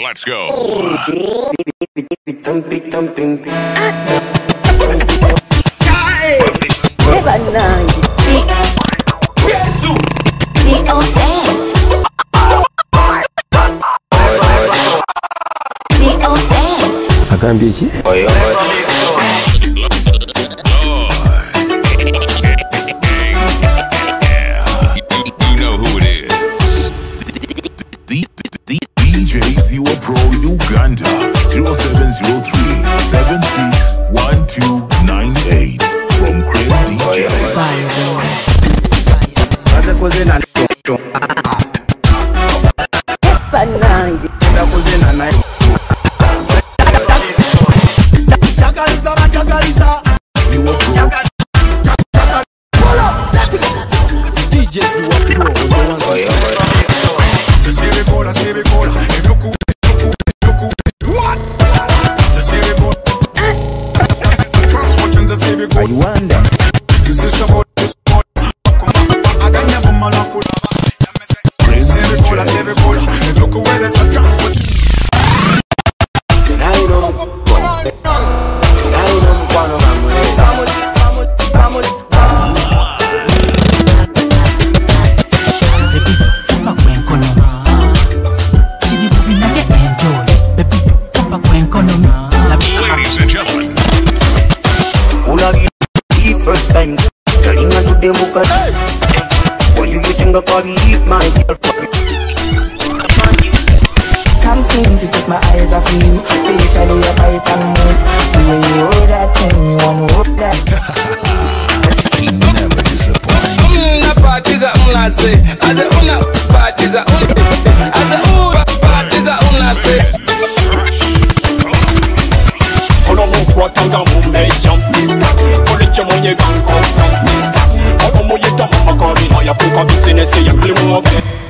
Let's go. Akan biji? Oh iya. You know who it is. DJ ZZIWA Pro Uganda 0703-761298 from Crib DJ. DJ ZZIWA Pro. I wonder. Ladies and gentlemen, first time, telling her to them who can. What you think of me, my girlfriend? Can't seem to take my eyes off you, especially your bite and move. The way you hold that thing, you wanna hold that. he never disappoints. Parties are on say, as the una parties are on, as the parties are on say. What on the woman jump mister? Only chamo ye gang come from mister. Omo ye tamo makori no ya puka business ye blue okay.